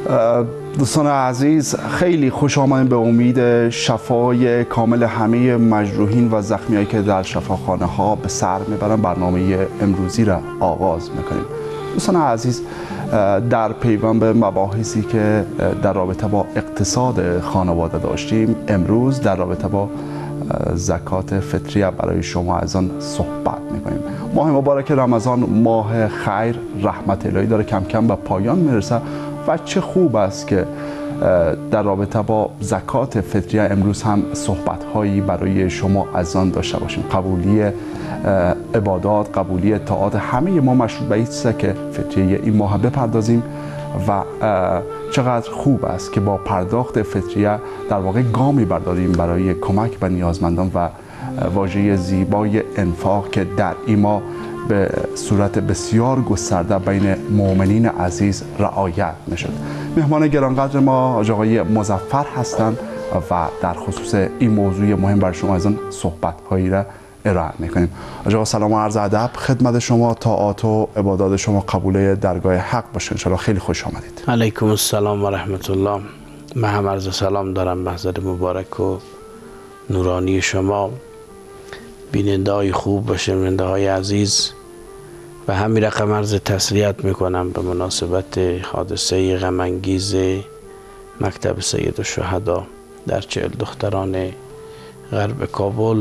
دوستان عزیز، خیلی خوش آمدید. به امید شفای کامل همه مجروحین و زخمیایی که در شفاخانه ها به سر میبرن برنامه امروزی را آغاز میکنیم. دوستان عزیز، در پیوند به مباحثی که در رابطه با اقتصاد خانواده داشتیم، امروز در رابطه با زکات فطریه برای شما از آن صحبت میکنیم. ماه مبارک رمضان ماه خیر، رحمت الهی داره کم کم به پایان میرسه و چه خوب است که در رابطه با زکات فطریه امروز هم صحبت‌هایی برای شما از آن داشته باشیم. قبولی عبادات، قبولی طاعات همه ما مشروط به این است که فطریه این ماه بپردازیم و چقدر خوب است که با پرداخت فطریه در واقع گامی برداریم برای کمک به نیازمندان و واژه زیبای انفاق که در این ماه به صورت بسیار گسترده بین مؤمنین عزیز رعایت میشد. مهمان گرانقدر ما آقای مظفر هستند و در خصوص این موضوع مهم بر شما از آن صحبت‌هایی را ارائه میکنیم. آقا سلام و عرض ادب خدمت شما. طاعات و عبادات شما قبول درگاه حق باشه ان شاء الله. خیلی خوش آمدید. علیکم السلام و رحمت الله. من هم عرض سلام دارم به حضرت مبارک و نورانی شما، بیننده های خوب و شنونده های عزیز، و همین رقم عرض تسلیت میکنم به مناسبت حادثه غم انگیز مکتب سید الشهدا در 40 دختران غرب کابل.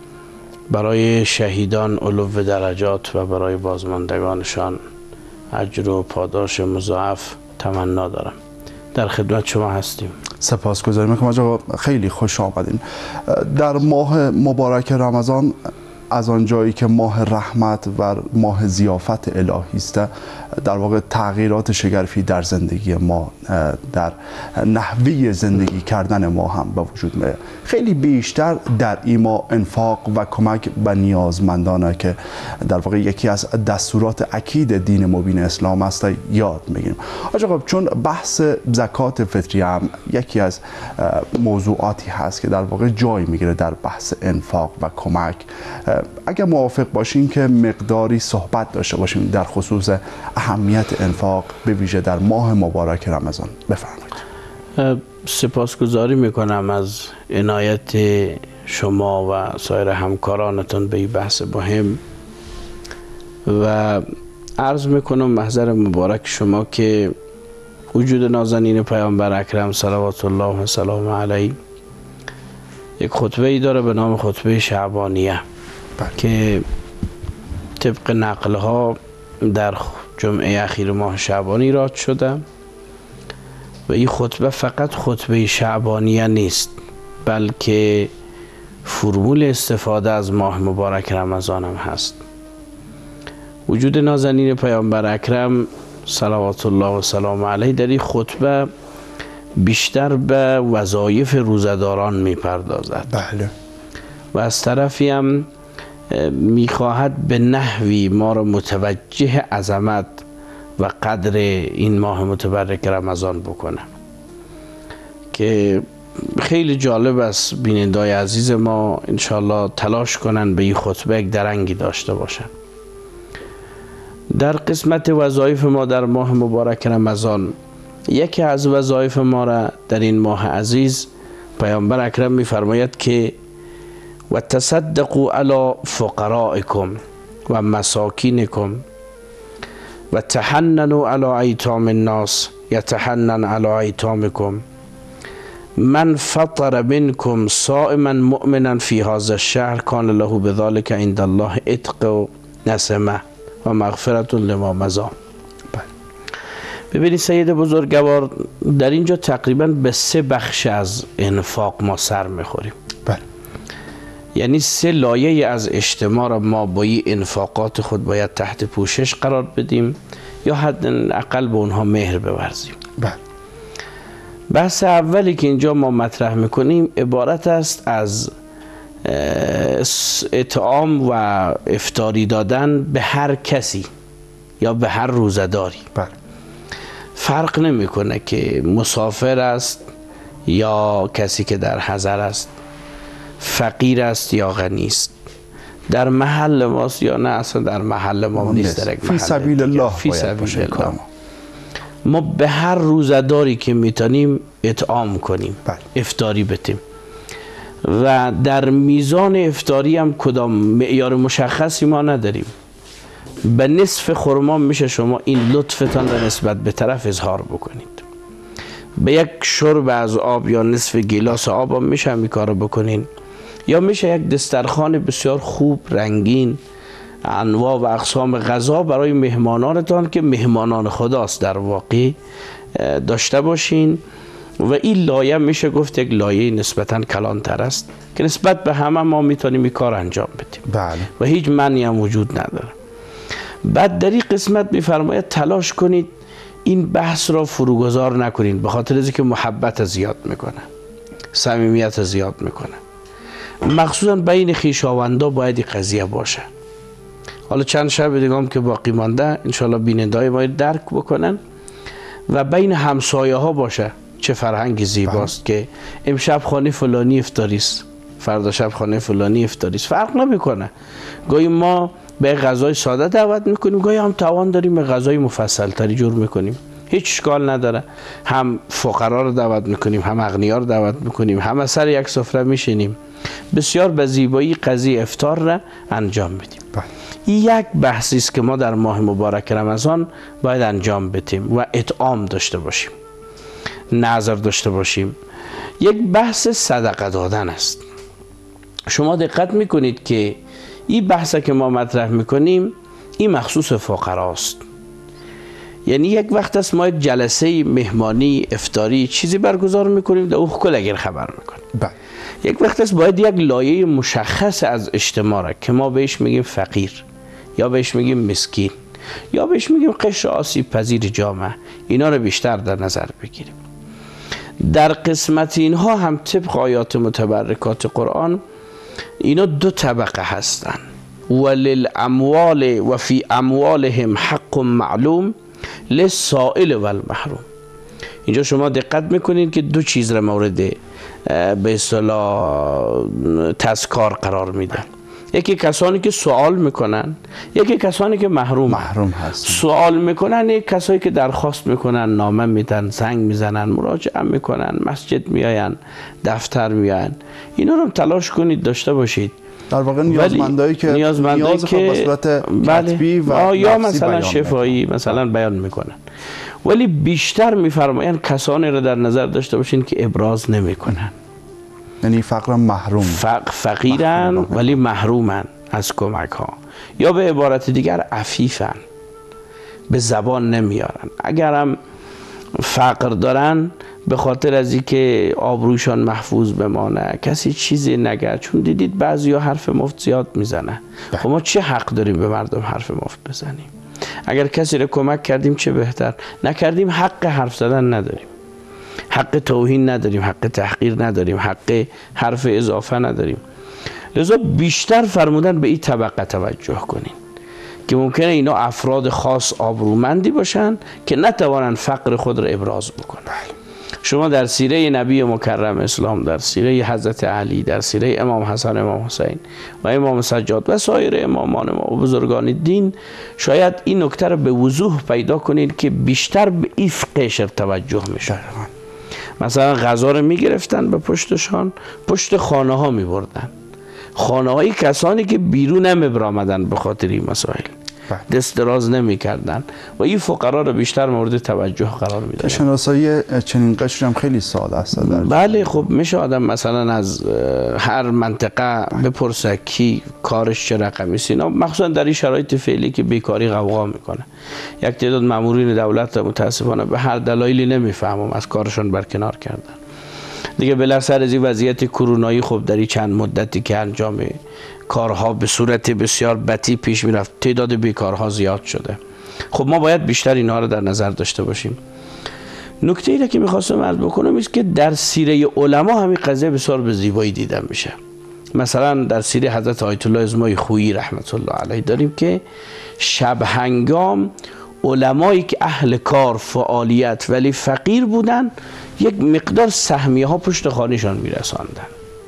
برای شهیدان علو درجات و برای بازماندگانشان اجر و پاداش مضاعف تمنا دارم. در خدمت شما هستیم. سپاسگزاریم آقا، خیلی خوش آمدین. در ماه مبارک رمضان، از آن جایی که ماه رحمت و ماه ضیافت الهی است، در واقع تغییرات شگرفی در زندگی ما، در نحوه زندگی کردن ما هم به وجود میاد. خیلی بیشتر در این ماه انفاق و کمک به نیازمندانه که در واقع یکی از دستورات اکید دین مبین اسلام است یاد میگیریم. آقا چون بحث زکات فطریه هم یکی از موضوعاتی هست که در واقع جای میگیره در بحث انفاق و کمک، اگر موافق باشین که مقداری صحبت داشته باشیم در خصوص اهمیت انفاق به ویژه در ماه مبارک رمضان. بفرمایید. سپاسگزاری میکنم از عنایت شما و سایر همکارانتون به این بحث مهم و عرض میکنم محضر مبارک شما که وجود نازنین پیامبر اکرم صلوات الله و سلام علیه یک خطبه ای داره به نام خطبه شعبانیه که طبق نقلها در جمعه اخیر ماه شعبان ایراد شده و این خطبه فقط خطبه شعبانیه نیست، بلکه فرمول استفاده از ماه مبارک رمضان هم هست. وجود نازنین پیامبر اکرم صلوات الله و سلام علیه در این خطبه بیشتر به وظایف روزداران میپردازد. بله. و از طرفی هم میخواهد به نحوی ما را متوجه عظمت و قدر این ماه متبرک رمضان بکنه که خیلی جالب است بینندای عزیز ما انشاءالله تلاش کنن به این خطبه یک درنگی داشته باشن. در قسمت وظایف ما در ماه مبارک رمضان، یکی از وظایف ما را در این ماه عزیز پیامبر اکرم میفرماید که و تصدقوا علی فقرائکم و مساکینکم و تحننوا علی ایتام الناس یتحنن علی ایتامکم. من فطر منکم صائما مؤمنا فی هذا الشهر کان له بذلک عند الله عتق و نسمه و مغفرت لما مضی. ببینید سید بزرگوار، در اینجا تقریبا به 3 بخش از انفاق ما سر میخوریم. یعنی 3 لایه از اجتماع را ما با این انفاقات خود باید تحت پوشش قرار بدیم یا حداقل به اونها مهر بورزیم. بحث اولی که اینجا ما مطرح میکنیم عبارت است از اطعام و افطاری دادن به هر کسی یا به هر روزداری. فرق نمیکنه که مسافر است یا کسی که در حضر است، فقیر است یا غنی است، در محل ماست یا نه اصلا در محل ما نیست، در فی سبیل الله، فی سبیل الله. ما به هر روزداری که میتونیم اطعام کنیم، بله. افطاری بتیم و در میزان افطاری هم کدام معیار مشخصی ما نداریم. به نصف خرما میشه شما این لطفتان را نسبت به طرف اظهار بکنید. به یک شرب از آب یا نصف گیلاس آب هم میشه این کارو بکنین، یا میشه یک دسترخوان بسیار خوب رنگین انواع و اقسام غذا برای مهمانانتان که مهمانان خداست در واقع داشته باشین. و این لایه میشه گفت یک لایه نسبتا کلانتر است که نسبت به همه ما میتونیم این کار انجام بدیم. بله. و هیچ معنی هم وجود نداره. بعد در این قسمت میفرماید تلاش کنید این بحث را فروگذار نکنید، به خاطر از اینکه محبت زیاد میکنه، صمیمیت زیاد میکنه. مخصوصا بین خویشاوندا باید این قضیه باشه. حالا چند شب دیگه هم که باقی مانده انشالله بیننده‌های ما درک بکنن و بین همسایه ها باشه. چه فرهنگ زیباست که امشب خانه فلانی افطاری است، فردا شب خانه فلانی افطاری است، فرق نمیکنه. گاهی ما به غذای ساده دعوت میکنیم، گاهی هم توان داریم به غذای مفصل تری جور میکنیم، هیچ اشکال نداره. هم فقرا رو دعوت میکنیم، هم اغنیا رو دعوت میکنیم، هم سر یک سفره میشینیم. بسیار به زیبایی قضیه افطار را انجام بدیم. این یک بحثی است که ما در ماه مبارک رمضان باید انجام بدیم و اطعام داشته باشیم، نظر داشته باشیم. یک بحث صدقه دادن است. شما دقت میکنید که این بحثی که ما مطرح میکنیم این مخصوص فقراست. یعنی یک وقت است ما یک جلسه مهمانی افطاری چیزی برگزار میکنیم در او کل اگر خبر میکنیم. یک وقت است باید یک لایه مشخص از اجتماع را که ما بهش میگیم فقیر یا بهش میگیم مسکین یا بهش میگیم قشر آسیب پذیر جامعه، اینا رو بیشتر در نظر بگیریم. در قسمت اینها هم طبق آیات متبرکات قرآن اینا دو طبقه هستن. وللاموال و فی اموالهم حق معلوم للسائل و المحروم. اینجا شما دقت میکنید که دو چیز را مورد به اصطلاح تذکار قرار میدن. یکی کسانی که سوال میکنن، یکی کسانی که محروم هستن. سوال میکنن یک کسایی که درخواست میکنن، نامه میدن، زنگ میزنن، مراجعه میکنن، مسجد میاین، دفتر میاین. اینا رو تلاش کنید داشته باشید. در واقع نیازمندایی که نیاز به صورت کتبی و یا مثلا شفایی مثلا بیان میکنن. ولی بیشتر میفرمایند کسانی رو در نظر داشته باشین که ابراز نمیکنن. یعنی فقرا محروم، فقیرن ولی محرومن از کمک ها، یا به عبارت دیگر عفیفن، به زبان نمیارن. اگرم فقر دارن به خاطر از اینکه آبروشان محفوظ بمانه، کسی چیزی نگه. چون دیدید بعضیا حرف مفت زیاد میزنه. خب ما چه حق داریم به مردم حرف مفت بزنیم؟ اگر کسی رو کمک کردیم چه بهتر، نکردیم حق حرف زدن نداریم، حق توهین نداریم، حق تحقیر نداریم، حق حرف اضافه نداریم. لذا بیشتر فرمودن به این طبقه توجه کنین که ممکنه اینا افراد خاص آبرومندی باشن که نتوانن فقر خود را ابراز بکنن. شما در سیره نبی مکرم اسلام، در سیره حضرت علی، در سیره امام حسن، امام حسین و امام سجاد و سایر امامان ما و بزرگان دین شاید این نکته را به وضوح پیدا کنید که بیشتر به این قشر توجه میشه. مثلا غذا رو میگرفتن به پشتشان، پشت خانه ها میبردن، خانه های کسانی که بیرون نمیبرامدن به خاطر این مسائل، دست دراز نمی کردن و این فقرا رو بیشتر مورد توجه قرار میدن. شناسایی چنین قشری هم خیلی ساده است. بله خب میشه آدم مثلا از هر منطقه بپرسه کی کارش چه رقمی است. اینا مخصوصا در این شرایط فعلی که بیکاری غوغا میکنه، یک تعداد مامورین دولت متاسفانه به هر دلایلی نمیفهمم از کارشون برکنار کردن دیگه. بالاخره از این وضعیت کرونایی خب در این چند مدتی که انجام کارها به صورت بسیار بدی پیش میرفت، تعداد بیکارها زیاد شده. خب ما باید بیشتر اینها رو در نظر داشته باشیم. نکته ای که میخواستم عرض بکنم است که در سیره علما همین قضیه بسیار به زیبایی دیدن میشه. مثلا در سیره حضرت آیت الله ازمای خویی رحمت الله علیه داریم که شب هنگام علمایی که اهل کار فعالیت ولی فقیر بودن یک مقدار سهمیه ها پشت خانهشان میرساندن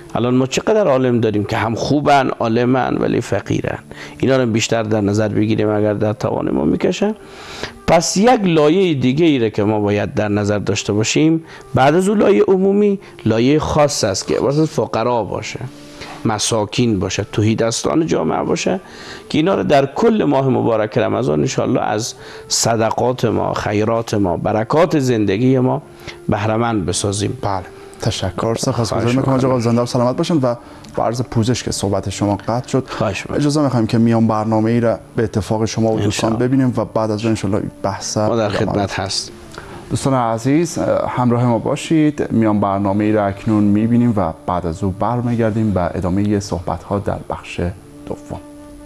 الان ما چقدر عالم داریم که هم خوبن، عالمن، ولی فقیرن. اینا رو بیشتر در نظر بگیریم اگر در توان ما میکشه. پس یک لایه دیگه ایره که ما باید در نظر داشته باشیم بعد از اون لایه عمومی، لایه خاص است که واسه فقرا باشه، مساکین باشه، تهیدستان جامعه باشه، که اینا رو در کل ماه مبارک رمضان انشاءالله از صدقات ما، خیرات ما، برکات زندگی ما بهره مند بسازیم. بله، تشکر. سپاسگزاریم میکنم آقا، زنده و سلامت باشین. و با عرض پوزش که صحبت شما قطع شد، اجازه میخوایم که میان برنامه ای را به اتفاق شما و دوستان ببینیم و بعد از اون انشاءالله بحث ما در خدمت هست. دوستان عزیز همراه ما باشید، میان برنامه ای را اکنون میبینیم و بعد از او برمیگردیم به ادامه صحبت ها در بخش دوم.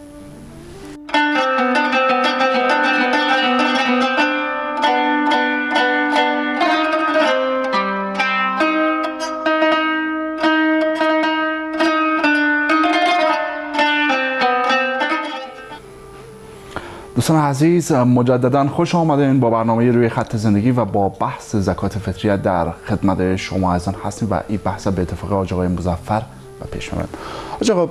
دوستان عزیز مجددا خوش آمدین با برنامه روی خط زندگی و با بحث زکات فطریه در خدمت شما عزیزان هستیم و این بحث به اتفاق آقای مظفر و پیش میبریم. آقا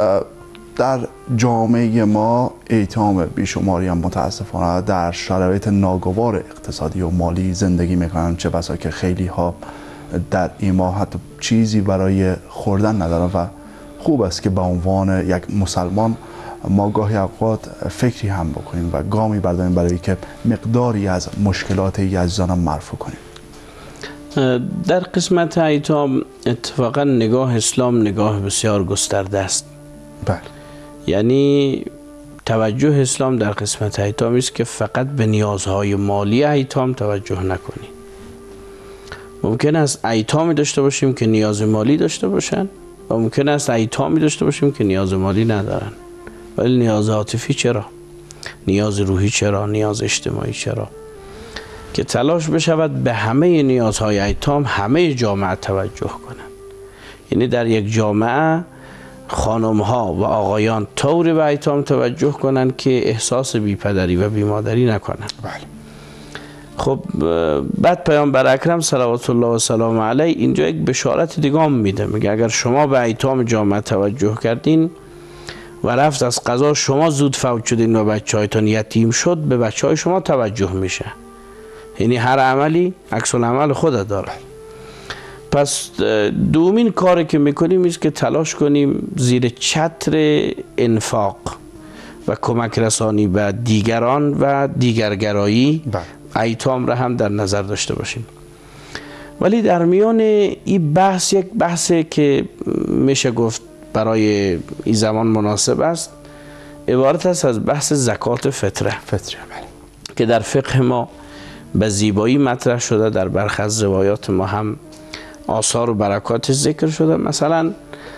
در جامعه ما ایتام بیشماری هم متاسفانه در شرایط ناگوار اقتصادی و مالی زندگی میکنن، چه بسا که خیلی ها در این ماه حتی چیزی برای خوردن ندارن و خوب است که به عنوان یک مسلمان ما گاهی اوقات فکری هم بکنیم و گامی برداریم برای که مقداری از مشکلات عزیزانم مرفوع کنیم. در قسمت ایتام اتفاقا نگاه اسلام نگاه بسیار گسترده است. بله. یعنی توجه اسلام در قسمت ایتام است که فقط به نیازهای مالی ایتام توجه نکنی. ممکن است ایتامی داشته باشیم که نیاز مالی داشته باشن و ممکن است ایتامی داشته باشیم که نیاز مالی ندارن، ولی نیاز عاطفی چرا؟ نیاز روحی چرا؟ نیاز اجتماعی چرا؟ که تلاش بشود به همه نیازهای ایتام همه جامعه توجه کنند. یعنی در یک جامعه خانم ها و آقایان طوری به ایتام توجه کنند که احساس بی پدری و بی مادری نکنند. بله. خب بعد پیامبر اکرم صلوات الله و سلام علیه اینجا یک بشارت دیگه هم میده، میگه اگر شما به ایتام جامعه توجه کردین و رفت از قضا شما زود فوت شدین و بچه‌هایتان یتیم شد، به بچه‌های شما توجه میشه. یعنی هر عملی عکس العمل خود داره. پس دومین کاری که میکنیم است که تلاش کنیم زیر چتر انفاق و کمک رسانی به دیگران و دیگرگرایی ایتام را هم در نظر داشته باشیم. ولی در میان این بحث یک بحثی که میشه گفت برای این زمان مناسب است، عبارت است از بحث زکات فطره که در فقه ما به زیبایی مطرح شده. در برخی از روایات ما هم آثار و برکات ذکر شده. مثلا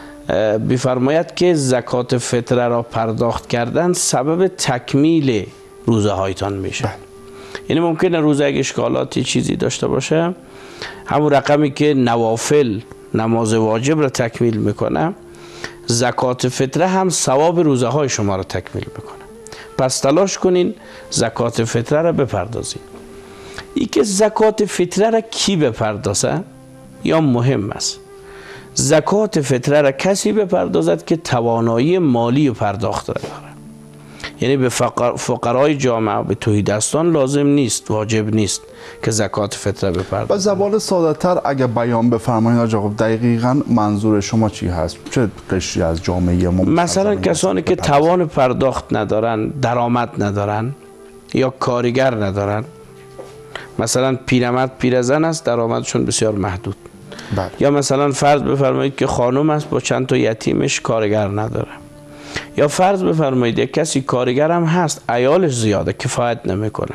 بفرماید که زکات فطره را پرداخت کردن سبب تکمیل روزه هایتان میشه. یعنی ممکنه روزه یک اشکالاتی چیزی داشته باشه، همون رقمی که نوافل نماز واجب را تکمیل میکنه، زکات فطره هم ثواب روزه های شما را تکمیل میکنه. پس تلاش کنین زکات فطره را بپردازین. ای که زکات فطره را کی بپردازه یا مهم است؟ زکات فطره را کسی بپردازد که توانایی مالی و پرداخت را داره. یعنی به فقرای جامعه و به تهیدستان لازم نیست، واجب نیست که زکات فطره بپردازد. با زبان ساده‌تر اگه بیان بفرمایید آقا دقیقاً منظور شما چی هست؟ چه قشری از جامعه ما؟ مثلا کسانی که توان پرداخت ندارن، درآمد ندارن یا کارگر ندارن. مثلا پیرمرد پیرزن است، درآمدشون بسیار محدود. بله. یا مثلا فرض بفرمایید که خانم است با چند تا یتیمش کارگر نداره. یا فرض بفرمایید یک کسی کارگر هم هست، عیالش زیاده، کفایت نمیکنه،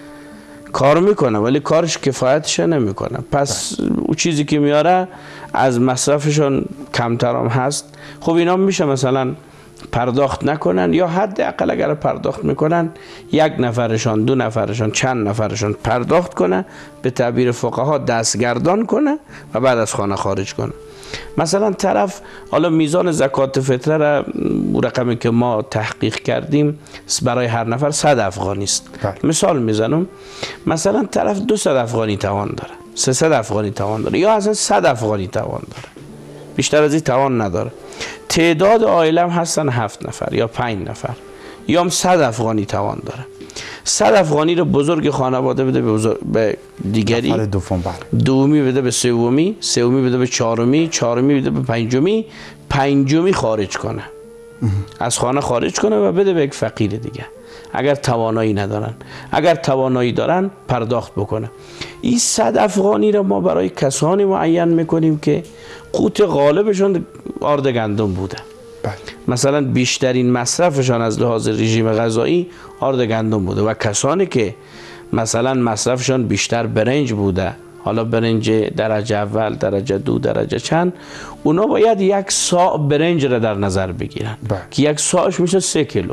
کار میکنه ولی کارش کفایتش نمیکنه. پس او چیزی که میاره از مصرفشون کمتر هم هست. خب اینا میشه مثلا پرداخت نکنن، یا حداقل اگر پرداخت میکنن یک نفرشان، دو نفرشان، چند نفرشان پرداخت کنه، به تعبیر فقها دستگردان کنه و بعد از خانه خارج کنه. مثلا طرف حالا میزان زکات فطره را رقمی که ما تحقیق کردیم برای هر نفر 100 افغانی است. مثال میزنم، مثلا طرف 200 افغانی توان داره، 300 افغانی توان داره، یا اصلا 100 افغانی توان داره. بیشتر از این توان نداره. تعداد عائله هم هستن 7 نفر یا 5 نفر یا هم 100 افغانی توان داره. 100 افغانی رو بزرگ خانواده بده به دیگری، دومی بده به سومی، سومی بده به چهارمی، چهارمی بده به پنجمی، پنجمی خارج کنه، از خانه خارج کنه و بده به یک فقیر دیگه اگر توانایی ندارن. اگر توانایی دارن پرداخت بکنه. این 100 افغانی رو ما برای کسانی معین میکنیم که قوت غالبشون آرد گندم بوده. مثلا بیشترین مصرفشان از لحاظ رژیم غذایی آرد گندم بوده و کسانی که مثلا مصرفشان بیشتر برنج بوده، حالا برنج درجه اول، درجه دو، درجه چند، اونا باید 1 صاع برنج را در نظر بگیرن که 1 صاعش میشه 3 کیلو.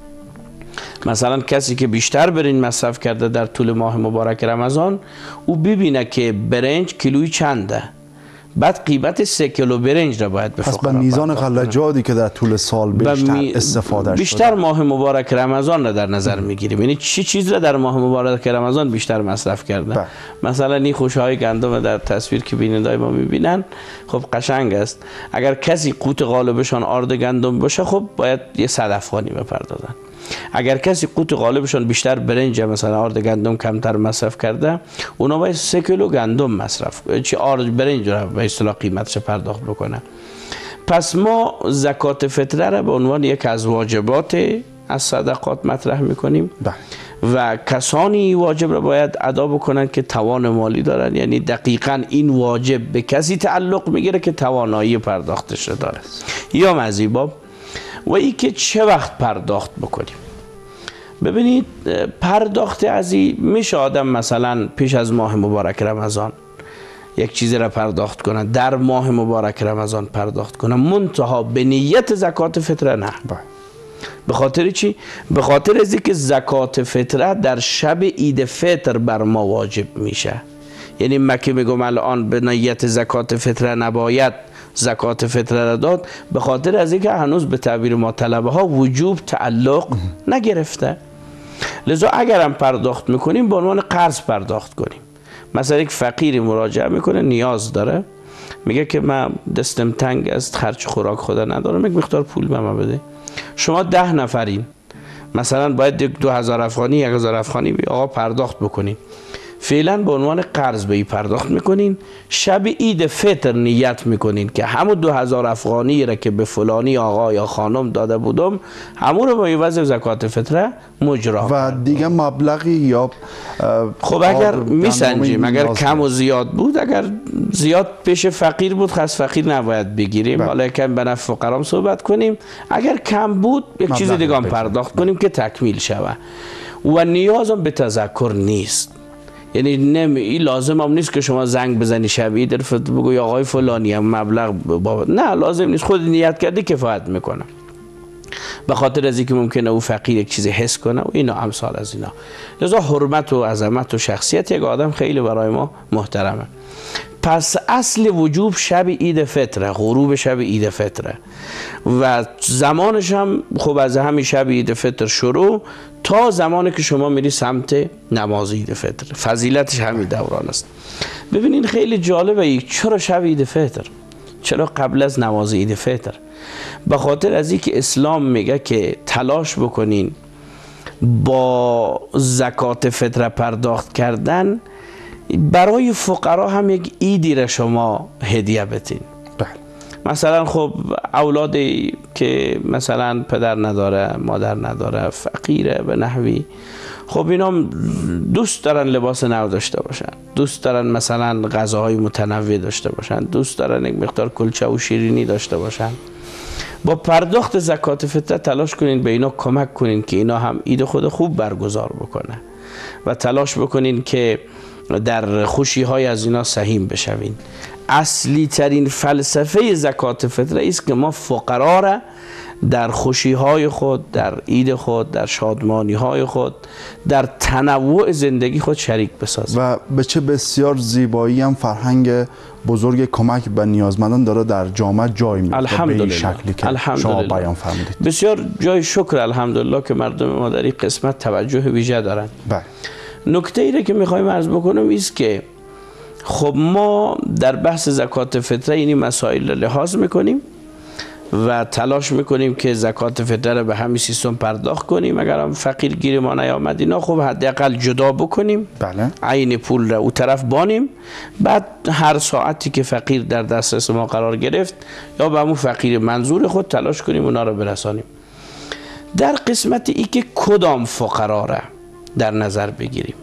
مثلا کسی که بیشتر برنج مصرف کرده در طول ماه مبارک رمضان، او ببینه که برنج کیلویی چنده، بعد قیمت 3 کیلو برنج را باید به فقرا. پس به میزان خلجاتی که در طول سال بیشتر استفاده بیشتر ماه مبارک رمضان را در نظر میگیریم، یعنی چی چیز را در ماه مبارک رمضان بیشتر مصرف کرده. مثلا این خوشهای گندم در تصویر که بینندگان ما میبینن خب قشنگ است. اگر کسی قوت غالبشان آرد گندم باشه خب باید یه 100 افغانی بپردازن. اگر کسی قوت غالبشان بیشتر برنج، مثلا آرد گندم کمتر مصرف کرده، اونا باید 3 کیلو گندم مصرف چی آرد برنج را به اصطلاح قیمتش پرداخت بکنه. پس ما زکات فطره را به عنوان یک از واجبات از صدقات مطرح میکنیم و کسانی واجب را باید ادا بکنن که توان مالی دارن، یعنی دقیقاً این واجب به کسی تعلق میگیره که توانایی پرداختش را داره. یا مزیباب و ای که چه وقت پرداخت بکنیم. ببینید پرداخت از این میشه آدم مثلا پیش از ماه مبارک رمضان یک چیزی را پرداخت کنه، در ماه مبارک رمضان پرداخت کنه، منتها به نیت زکات فطره نه. به خاطر چی؟ به خاطر از اینکه زکات فطره در شب عید فطر بر ما واجب میشه. یعنی من که میگم الان به نیت زکات فطره نباید زکات فطره را داد، به خاطر از اینکه هنوز به تعبیر ما طلبه ها وجوب تعلق نگرفته. لذا اگرم پرداخت میکنیم به عنوان قرض پرداخت کنیم. مثلا یک فقیری مراجعه میکنه، نیاز داره، میگه که من دستم تنگ است، خرج خوراک خدا ندارم، یک مقدار پول به من بده. شما 10 نفرین، مثلا باید 2000 افغانی 1000 افغانی به آقا پرداخت بکنین. فعلا به عنوان قرض به این پرداخت میکنین. شب عید فطر نیت میکنین که همون 2000 افغانی را که به فلانی آقا یا خانم داده بودم همون رو با وضع زکات فطره مجرا و دیگه مبلغی یا خب اگر میسنجیم، اگر کم و زیاد بود، اگر زیاد پیش فقیر بود خاص فقیر نباید بگیریم، حالا کم به نفع فقرام صحبت کنیم. اگر کم بود یک چیز دیگه هم پرداخت کنیم که تکمیل شود. و نیازم به تذکر نیست، یعنی این لازم هم نیست که شما زنگ بزنی شبیه در بگوی آقای فلانی هم مبلغ نه، لازم نیست. خود نیت کردی کفایت میکنه. به خاطر از اینکه ممکنه او فقیر یک چیزی حس کنه و اینا امثال از اینا. لذا حرمت و عظمت و شخصیت یک آدم خیلی برای ما محترمه. پس اصل وجوب شب عید فطره، غروب شب عید فطره و زمانش هم خب از همین شب عید فطر شروع تا زمانی که شما میری سمت نماز عید فطر. فضیلتش همین دوران است. ببینین خیلی جالبه چرا شب عید فطر؟ چرا قبل از نماز عید فطر؟ به خاطر از اینکه اسلام میگه که تلاش بکنین با زکات فطر پرداخت کردن برای فقرا هم یک عیدی را شما هدیه بتین. مثلا خب اولادی که مثلا پدر نداره، مادر نداره، فقیره به نحوی، خب اینا دوست دارن لباس نو داشته باشن، دوست دارن مثلا غذاهای متنوع داشته باشن، دوست دارن یک مقدار کلچه و شیرینی داشته باشن. با پرداخت زکات فطره تلاش کنین به اینا کمک کنین که اینا هم عید خود خوب برگزار بکنه و تلاش بکنین که در خوشی های از اینا سهیم بشوین. اصلی ترین فلسفه زکات فطره است که ما فقرا را در خوشی های خود، در عید خود، در شادمانی های خود، در تنوع زندگی خود شریک بسازیم. و به چه بسیار زیبایی هم فرهنگ بزرگ کمک به نیازمندان داره در جامعه جای میگیره به این شکلی که شما بیان فرمودید. بسیار جای شکر الحمدلله که مردم ما در این قسمت توجه ویژه دارن. نکته ای که میخوایم عرض بکنم است که خب ما در بحث زکات فطره این مسائل رو لحاظ میکنیم و تلاش میکنیم که زکات فطره رو به همین سیستم پرداخت کنیم. اگر هم فقیر گیر ما نیامد اینا، خب حداقل جدا بکنیم، بله، عین پول رو او طرف بانیم، بعد هر ساعتی که فقیر در دسترس ما قرار گرفت یا به همون فقیر منظور خود تلاش کنیم اونا رو برسانیم. در قسمت ای که کدام فقرا را در نظر بگیریم،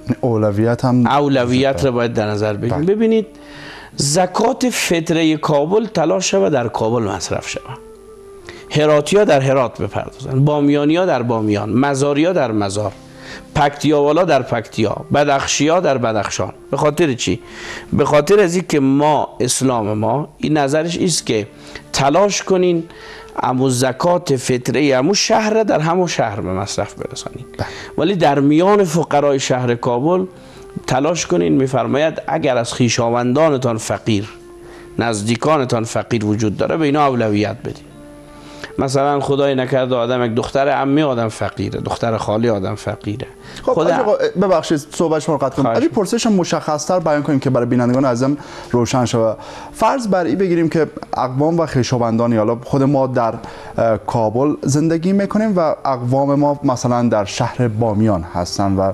اولویت رو باید در نظر بگیریم. ببینید زکات فطره کابل تلاش شود در کابل مصرف شود، هراتی ها در هرات بپردازن، بامیانی ها در بامیان، مزاری ها در مزار، پکتیاوالا در پکتیا، بدخشی ها در بدخشان. به خاطر چی؟ به خاطر از این که ما اسلام ما این نظرش است که تلاش کنین امو زکات فطره امو شهر در همو شهر به مصرف برسانید، ولی در میان فقرای شهر کابل تلاش کنین. میفرماید اگر از خویشاوندانتان فقیر، نزدیکانتان فقیر وجود داره به اینا اولویت بدید. مثلا خدای نکرده آدم یک دختر عمه آدم فقیره، دختر خاله آدم فقیره. خب ببخشید صحبت شما رو قطع کنم. اگه پرسش مشخص‌تر بیان کنیم که برای بینندگان عزیزم روشن شود. فرض بر این بگیریم که اقوام و خویشاوندان، حالا خود ما در کابل زندگی میکنیم و اقوام ما مثلا در شهر بامیان هستن و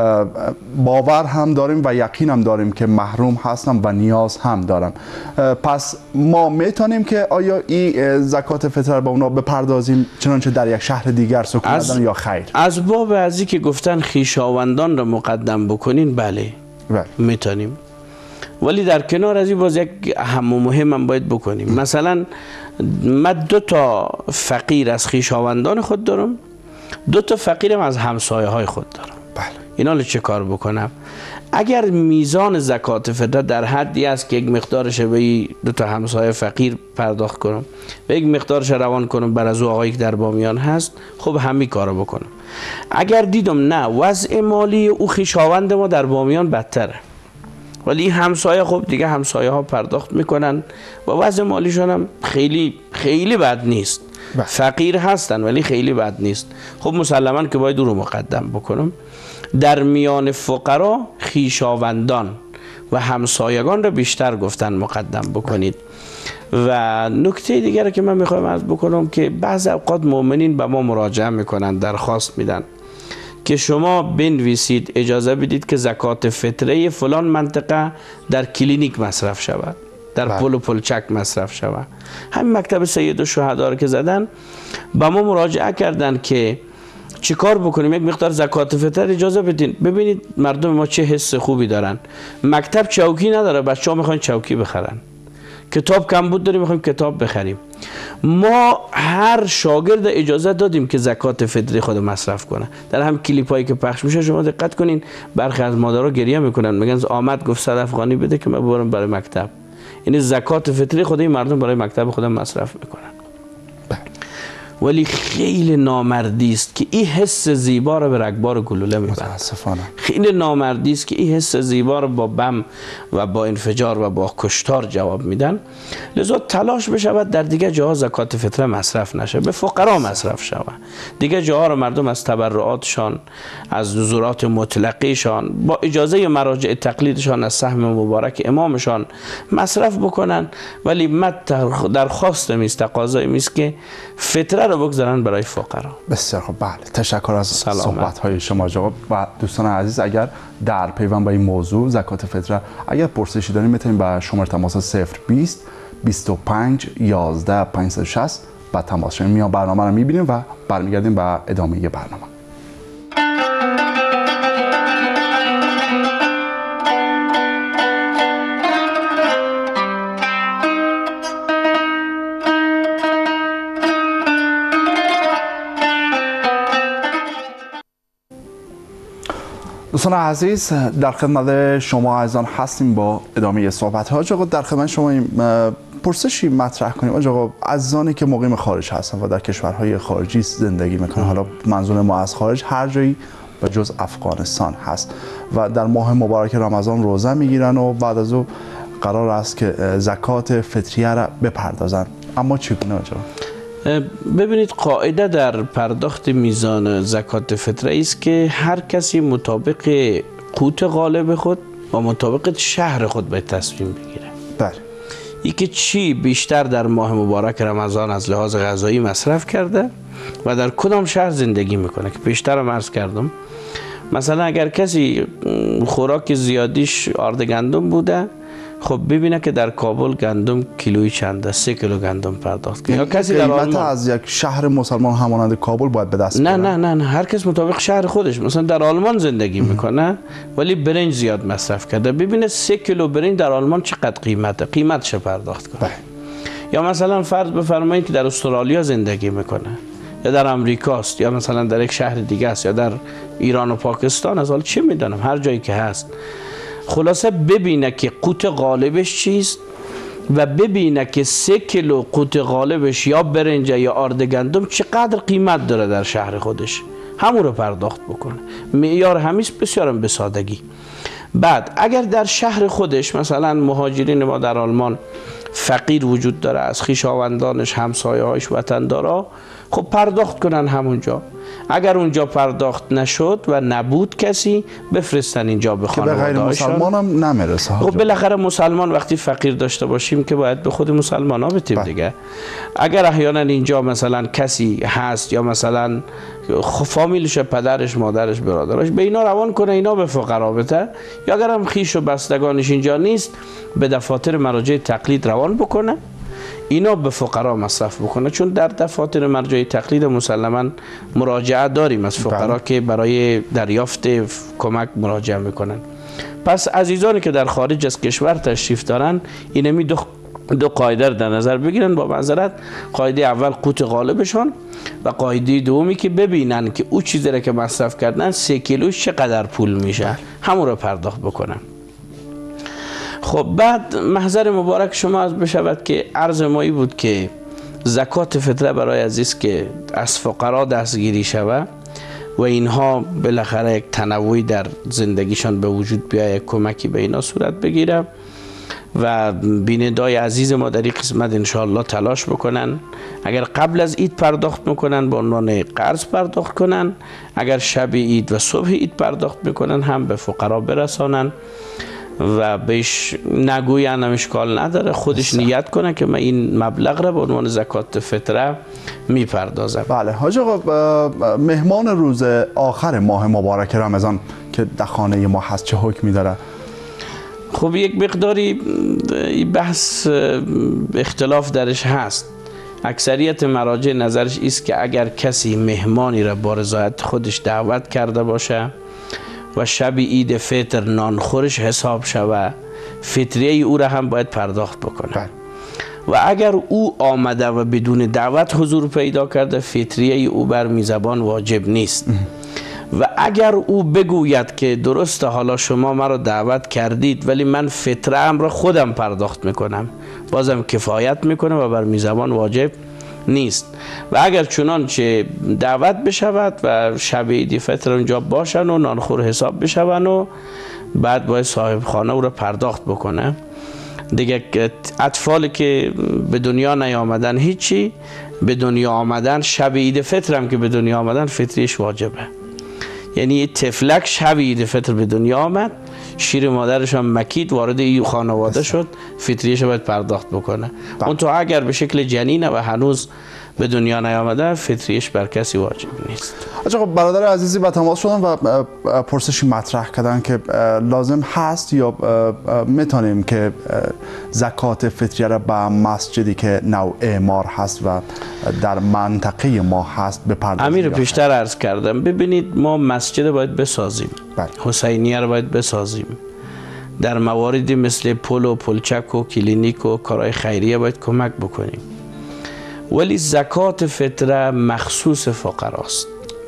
باور هم داریم و یقین هم داریم که محروم هستن و نیاز هم دارن. پس ما میتونیم که آیا این زکات فطره با اونا بپردازیم چنانچه در یک شهر دیگر سکون دارن یا خیر؟ از باب ازی که گفتن خویشاوندان را مقدم بکنین، بله میتونیم، ولی در کنار از این باز یک اهم و مهم هم باید بکنیم. مثلا من 2 تا فقیر از خویشاوندان خود دارم، 2 تا فقیرم از همسایه های خود دارم. بله. اینا رو چه کار بکنم؟ اگر میزان زکات فطره در حدی است که یک مقدارش به 2 تا همسایه فقیر پرداخت کنم و یک مقدارش روان کنم بر از او آقایی که در بامیان هست، خب همین کارو بکنم. اگر دیدم نه وضع مالی او خویشاوند ما در بامیان بدتره، ولی همسایه خب دیگه همسایه ها پرداخت میکنن و وضع مالیشون هم خیلی بد نیست، فقیر هستن ولی خیلی بد نیست، خب مسلما که باید او رو مقدم بکنم. در میان فقرا خویشاوندان و همسایگان رو بیشتر گفتن مقدم بکنید. و نکته دیگر که من میخوایم عرض بکنم که بعض اوقات مؤمنین به ما مراجعه میکنن، درخواست میدن که شما بنویسید اجازه بدید که زکات فطره فلان منطقه در کلینیک مصرف شود، در پل و پلچک مصرف شود. همین مکتب سید الشهدا که زدن به ما مراجعه کردن که چیکار بکنیم، یک مقدار زکات فطر اجازه بدین. ببینید مردم ما چه حس خوبی دارن. مکتب چوکی نداره، بچه‌ها میخوان چوکی بخرن، کتاب کمبود داریم میخوایم کتاب بخریم. ما هر شاگرد اجازه دادیم که زکات فطری خود مصرف کنه. در هم کلیپ هایی که پخش میشه شما دقت کنین، برخی از مادرها گریه میکنن، میگن آمد گفت 100 افغانی بده که من ببرم برای مکتب. یعنی زکات فطری خود این مردم برای مکتب خودم مصرف میکنن. ولی خیلی نامردی است که این حس زیبا رو به رگبار گلوله میبرد. خیلی نامردی است که این حس زیبا رو با بم و با انفجار و با کشتار جواب میدن. لذا تلاش بشود در دیگه جاها زکات فطره مصرف نشه، به فقرا مصرف شود. دیگه جاها رو مردم از تبرعاتشان، از نذورات مطلقیشان، با اجازه مراجع تقلیدشان از سهم مبارک امامشان مصرف بکنن. ولی من درخواستم است، تقاضایم است که فطره رو بگذارن برای فقرا. بسیار خوب. بله، تشکر از صحبت های شما جواب. و دوستان عزیز اگر در پیوند با این موضوع زکات فطره اگر پرسشی دارین میتونین به شماره تماس 020 25 11 560 با تماس شوین. میان برنامه رو میبینیم و برمیگردیم به ادامه برنامه. دوستان عزیز در خدمت شما عزیزان هستیم با ادامه صحبت ها. آقا در خدمت شما پرسشی مطرح کنیم. آقا عزیزانی که مقیم خارج هستن و در کشورهای خارجی زندگی میکنن، حالا منظور ما از خارج هر جایی به جز افغانستان هست و در ماه مبارک رمضان روزه میگیرن و بعد از او قرار است که زکات فطریه را بپردازن، اما چگونه آقا؟ ببینید قاعده در پرداخت میزان زکات فطره است که هر کسی مطابق قوت غالب خود و مطابق شهر خود باید تصمیم بگیره. بله. یکی چی بیشتر در ماه مبارک رمضان از لحاظ غذایی مصرف کرده و در کدام شهر زندگی میکنه، که بیشتر عرض کردم. مثلا اگر کسی خوراک زیادیش آرد گندم بوده، خب ببینه که در کابل گندم کیلویی چنده، 3 کیلو گندم پرداخت کنه. یا کسی در آلمان از یک شهر مسلمان همانند کابل باید به دست بیاره؟ نه هر کس مطابق شهر خودش. مثلا در آلمان زندگی میکنه ولی برنج زیاد مصرف کرده، ببینه 3 کیلو برنج در آلمان چقدر قیمته، قیمتش پرداخت کنه. یا مثلا فرض بفرمایید که در استرالیا زندگی میکنه یا در امریکاست یا مثلا در یک شهر دیگه است یا در ایران و پاکستان، از حال چه میدونم هر جایی که هست. خلاصه ببینه که قوت غالبش چیست و ببینه که 3 کیلو قوت غالبش یا برنج یا آرد گندم چقدر قیمت داره در شهر خودش، همون رو پرداخت بکنه. معیار همیست بسیارم به سادگی. بعد اگر در شهر خودش مثلا مهاجرین ما در آلمان فقیر وجود داره، از خویشاوندانش، همسایه‌هاش، وطندارا، خب پرداخت کنن همونجا. اگر اونجا پرداخت نشد و نبود کسی، بفرستن اینجا به خانواده‌هاشون. که به غیر مسلمان هم نمیرسه. خب بالاخره مسلمان وقتی فقیر داشته باشیم که باید به خود مسلمان ها بتیم دیگه. اگر احیانا اینجا مثلا کسی هست یا مثلا فامیلش، پدرش، مادرش، برادرش، به اینا روان کنه، اینا به فقرا بده. یا اگر هم خویش و بستگانش اینجا نیست، به دفاتر مراجع تقلید روان بکنه، اینا به فقرا مصرف بکنه. چون در دفاتر مرجع تقلید مسلما مراجعه داریم از فقرا که برای دریافت کمک مراجعه میکنن. پس عزیزانی که در خارج از کشور تشریف دارن، اینمی دو قاعده در نظر بگیرن. با معذرت، قاعده اول قوت غالبشان و قاعده دومی که ببینن که او چیزی را که مصرف کردن 3 کیلوش چقدر پول میشه، همون رو پرداخت بکنن. خب بعد محضر مبارک شما از بشود که عرض مایی بود که زکات فطره برای عزیز که از فقرا دستگیری شود و اینها بالاخره یک تنوعی در زندگیشان به وجود بیاید، کمکی به اینا صورت بگیره و بینندای عزیز ما در این قسمت انشاءالله تلاش بکنن. اگر قبل از عید پرداخت میکنن به عنوان قرض پرداخت کنن، اگر شب عید و صبح عید پرداخت میکنن هم به فقرا برسانن و بهش نگوین، هم اشکال نداره، خودش نیت کنه که من این مبلغ را به عنوان زکات فطره میپردازم. بله حاج آقا، مهمان روز آخر ماه مبارک رمضان که در خانه ما هست چه حکمی داره؟ خب یک مقداری بحث اختلاف درش هست. اکثریت مراجع نظرش است که اگر کسی مهمانی را با رضایت خودش دعوت کرده باشه و شب عید فطر نانخورش حساب شود، فطریه او را هم باید پرداخت بکنه. و اگر او آمده و بدون دعوت حضور پیدا کرده، فطریه او بر میزبان واجب نیست. و اگر او بگوید که درسته حالا شما مرا دعوت کردید ولی من فطره ام را خودم پرداخت میکنم، بازم کفایت میکنه و بر میزبان واجب نیست. و اگر چنانچه دعوت بشود و شب عید فطر اونجا باشن و نانخور حساب بشون و بعد باید صاحب خانه او را پرداخت بکنه دیگه. اطفالی که به دنیا نیامدن هیچی، به دنیا آمدن شب عید فطر هم که به دنیا آمدن فطریش واجبه. یعنی طفلک شب عید فطر به دنیا آمد، شیر مادرش هم مکید، وارد این خانواده شد، فطریش باید پرداخت بکنه. اون تو اگر به شکل جنینه و هنوز به دنیا نیامده، فطریش بر کسی واجب نیست. آقا برادر عزیزی با تماس شدن و پرسشی مطرح کردن که لازم هست یا میتونیم که زکات فطریه را به مسجدی که نوع اعمار هست و در منطقه ما هست بپردازیم؟ امیر پیشتر عرض کردم، ببینید ما مسجد باید بسازیم، حسینیه را باید بسازیم، در مواردی مثل پل و پلچک و کلینیک و کارهای خیریه باید کمک بکنیم. ولی زکات فطره مخصوص فقراست.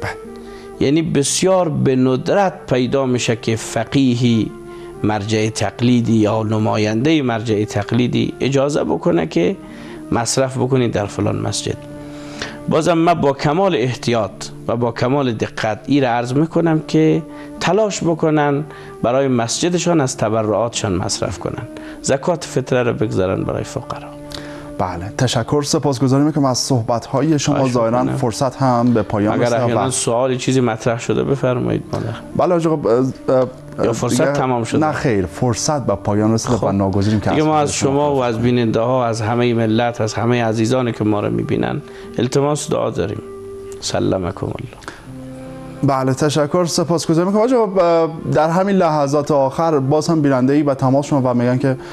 یعنی بسیار به ندرت پیدا میشه که فقیهی مرجع تقلیدی یا نماینده مرجع تقلیدی اجازه بکنه که مصرف بکنید در فلان مسجد. بازم من با کمال احتیاط و با کمال دقت این را عرض میکنم که تلاش بکنن برای مسجدشان از تبرعاتشان مصرف کنن، زکات فطره را بگذارن برای فقرا. بله، تشکر، سپاسگزاری میکنم از صحبت‌های شما. ظاهراً فرصت هم به پایان رسید. اگر احیانا و سوالی چیزی مطرح شده بفرمایید. بله آقا، یا فرصت تمام شده؟ نه خیر، فرصت به پایان رسید و ناگزیریم که دیگه ما از شما و از بیننده ها، از همه ملت، از همه عزیزانی که ما رو میبینن التماس دعا داریم. سلمکم الله. بله تشکر، سپاسگزاری میکنم. آقا در همین لحظات آخر باز هم بیننده‌ای و تماس شما و میگن که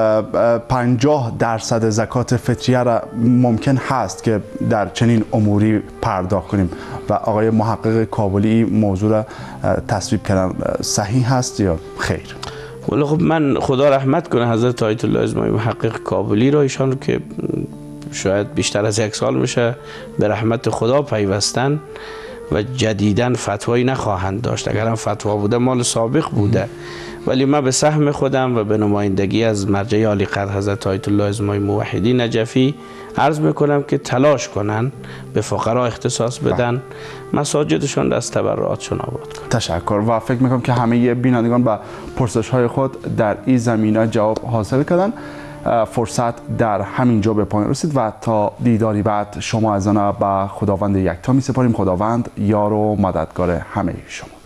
50% زکات فطریه را ممکن هست که در چنین اموری پرداخت کنیم و آقای محقق کابلی موضوع را تصویب کردن. صحیح هست یا خیر؟ ولی خب من خدا رحمت کنه حضرت آیت الله ازمایی محقق کابلی را، ایشان رو که شاید بیشتر از 1 سال میشه به رحمت خدا پیوستن و جدیداً فتوایی نخواهند داشت. اگر هم فتوا بوده مال سابق بوده، ولی من به سهم خودم و به نمایندگی از مرجع عالی قدر حضرت آیت الله ازمایی موحدی نجفی عرض میکنم که تلاش کنن به فقرا اختصاص بدن، مساجدشان از تبرعاتشون آباد کنن. تشکر و فکر میکنم که همه بینندگان به پرسش های خود در این زمینه جواب حاصل کردن. فرصت در همین جا به پایان رسید و تا دیداری بعد شما از آن به خداوند یکتا می سپاریم. خداوند یار و مددگار همه شما.